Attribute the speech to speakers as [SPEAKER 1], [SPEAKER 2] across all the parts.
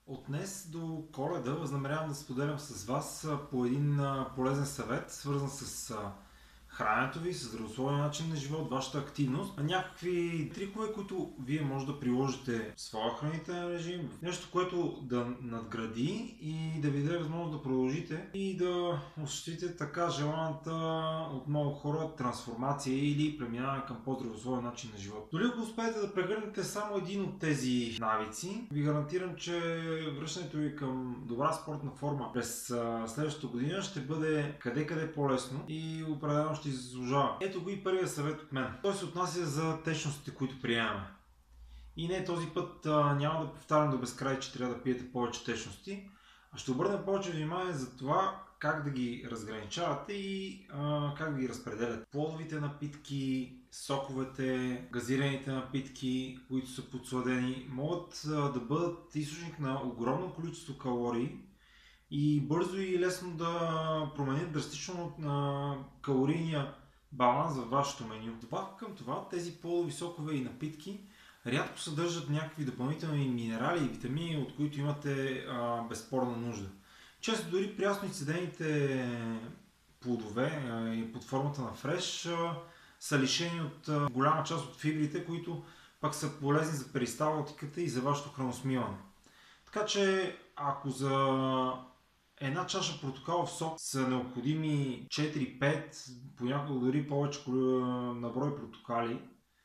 [SPEAKER 1] От днес до Коледа възнамерявам да споделям с вас по един полезен съвет, свързан с храненето ви, с здравословен начин на живот, вашата активност, някакви трикове, които вие може да приложите в своя хранителен режим, нещо, което да надгради и да ви даде възможност да продължите и да осъществите така желаната от много хора трансформация или преминаване към по-здравословен начин на живот. Дори ако успеете да прегърнете само един от тези навици, ви гарантирам, че връщането ви към добра спортна форма през следващата година ще бъде къде-къде по-лесно и определено ще заслужава. Ето го и първият съвет от мен. Той се отнася за течностите, които приемаме. И не, този път няма да повтарям до безкрай, че трябва да пиете повече течности, а ще обърнем повече внимание за това как да ги разграничавате и как да ги разпределяте. Плодовите напитки, соковете, газираните напитки, които са подсладени, могат да бъдат източник на огромно количество калории и бързо и лесно да променят драстично калорийния баланс във вашето меню. Добавка към това, тези плодови сокове и напитки рядко съдържат някакви допълнителни минерали и витамини, от които имате безспорна нужда. Често дори прясно изцедените плодове под формата на фреш са лишени от голяма част от фибрите, които пък са полезни за перисталтиката и за вашето храносмилане. Така че ако за една чаша портокалов сок са необходими 4-5, понякога дори повече на брой портокали,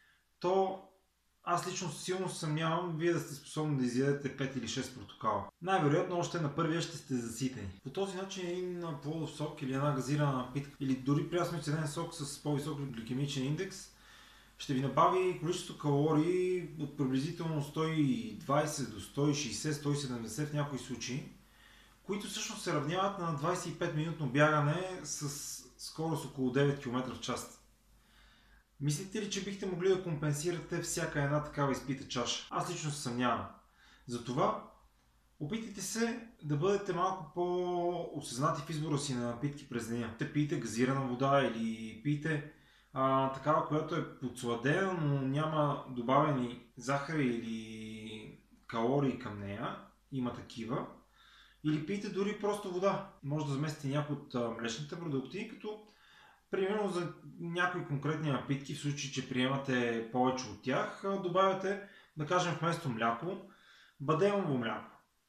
[SPEAKER 1] то аз лично силно съмнявам вие да сте способни да изядете 5 или 6 портокала. Най-вероятно още на първия ще сте заситени. По този начин един плодов сок или една газирана напитка или дори прясно изцеден сок с по-висок гликемичен индекс ще ви набави количество калории от приблизително 120 до 160-170 в някои случаи, които всъщност се равняват на 25-минутно бягане с скорост около 9 км в час. Мислите ли, че бихте могли да компенсирате всяка една такава изпита чаша? Аз лично се съмнявам. Затова опитайте се да бъдете малко по-осъзнати в избора си на напитки през деня. Те пийте газирана вода или пийте такава, която е подсладена, но няма добавени захари или калории към нея. Има такива. Или пийте дори просто вода. Може да заместите някои от млечните продукти, като примерно за някои конкретни напитки, в случай, че приемате повече от тях, добавяте, да кажем, вместо мляко, бадемово мляко.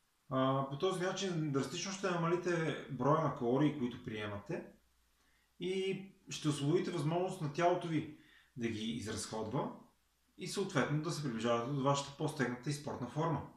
[SPEAKER 1] По този начин драстично ще намалите броя на калории, които приемате и ще освободите възможност на тялото ви да ги изразходва и съответно да се приближавате до вашата по-стегната и спортна форма.